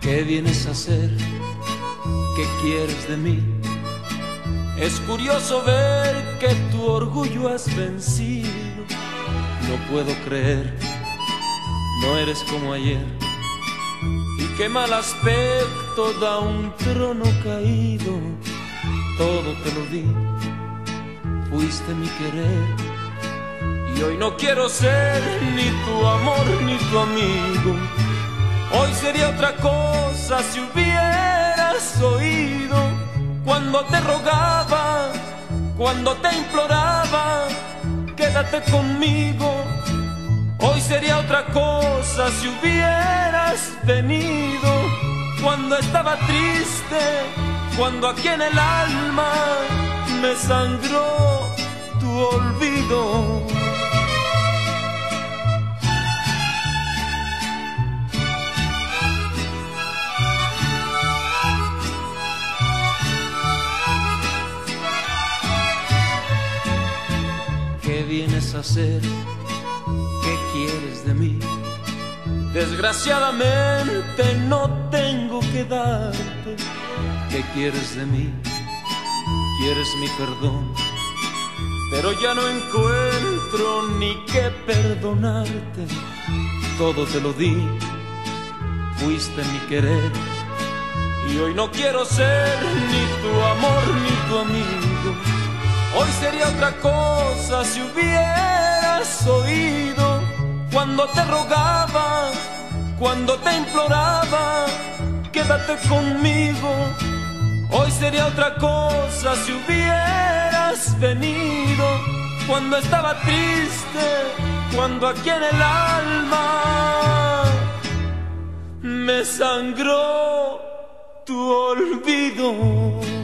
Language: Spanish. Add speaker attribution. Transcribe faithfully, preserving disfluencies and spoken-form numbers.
Speaker 1: ¿Qué vienes a hacer? ¿Qué quieres de mí? Es curioso ver que tu orgullo has vencido. No puedo creer, no eres como ayer. Y qué mal aspecto da un trono caído. Todo te lo di, fuiste mi querer. Y hoy no quiero ser ni tu amor ni tu amigo. Hoy sería otra cosa si hubieras oído cuando te rogaba, cuando te imploraba, quédate conmigo. Hoy sería otra cosa si hubieras venido cuando estaba triste, cuando aquí en el alma me sangró tu olvido. ¿Qué vienes a hacer? ¿Qué quieres de mí? Desgraciadamente no tengo que darte. ¿Qué quieres de mí? Quieres mi perdón, pero ya no encuentro ni qué perdonarte. Todo te lo di, fuiste mi querer. Y hoy no quiero ser ni tu amor ni tu amigo. Hoy sería otra cosa si hubieras oído cuando te rogaba, cuando te imploraba, quédate conmigo. Hoy sería otra cosa si hubieras venido cuando estaba triste, cuando aquí en el alma me sangró tu olvido.